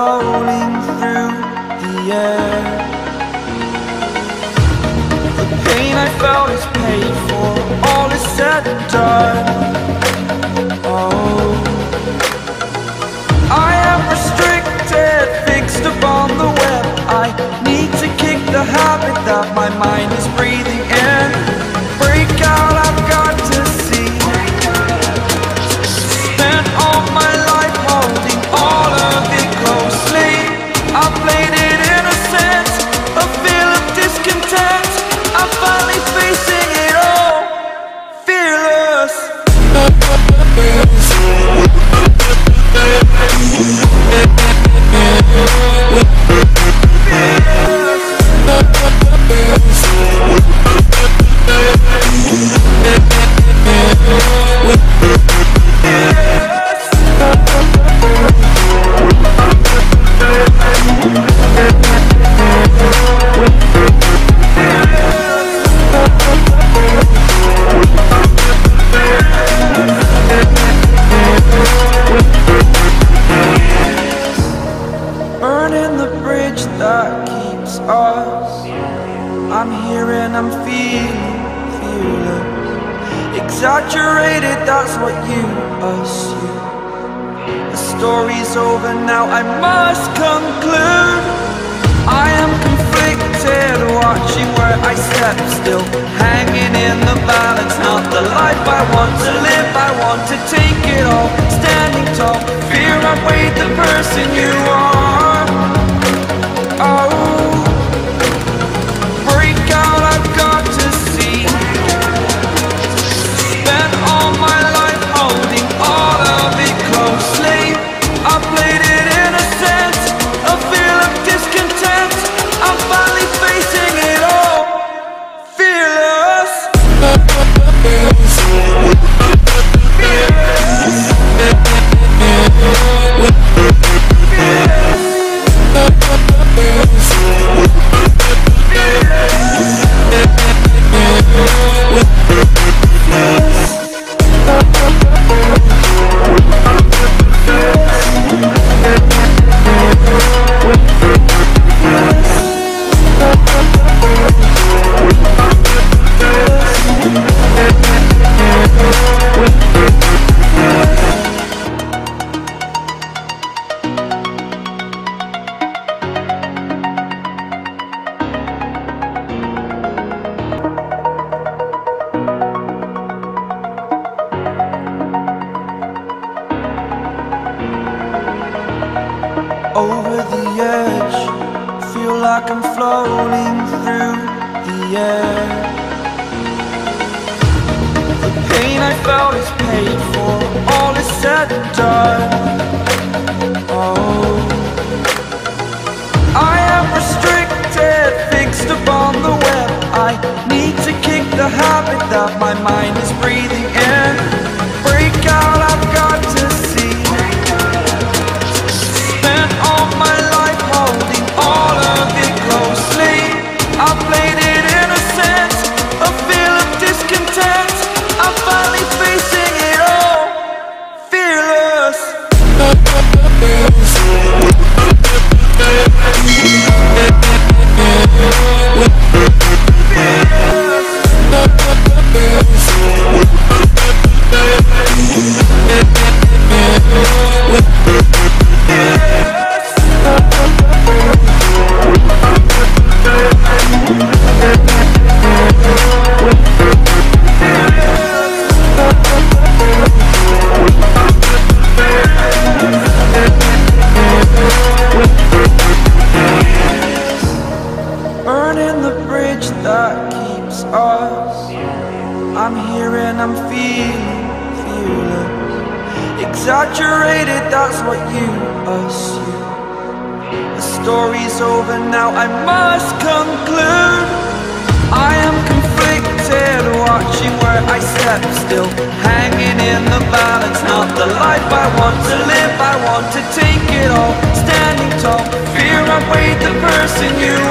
floating through the air. The pain I felt is paid for, all is said and done. Oh, I am restricted, fixed upon the web. I need to kick the habit that my mind is breathing in. Break out, I've got to see. Spent all my life holding all of it closely. I played it innocent, a feel of discontent. I'm finally facing it all, fearless. Burning the bridge that keeps us. I'm here and I'm feeling fearless. Exaggerated, that's what you assume. The story's over now, I must conclude. I am conflicted, watching where I step still, hanging in the balance. Not the life I want to live, I want to take it all. Standing tall, fear I weighed the person you are. Oh, break out, I've got to see. Spent all my life holding all of it closely. I played it innocent, a feel of discontent. I'm finally facing it all, fearless. Over the edge, feel like I'm floating through the air. The pain I felt is paid for, all is said and done. Oh, I am restricted, fixed upon the web. I need to kick the habit that my mind is breathing in. Break out, I've got to see. Spent all my life holding all of it closely. I played it innocent, a feel of discontent. I'm finally facing it all, fearless. Burning the bridge that keeps us. I'm here and I'm feeling fearless. Exaggerated, that's what you assume. The story's over now, I must conclude. I am conflicted, watching where I step still, hanging in the balance. Not the life I want to live, I want to take it all. Standing tall, fear I weighed the person you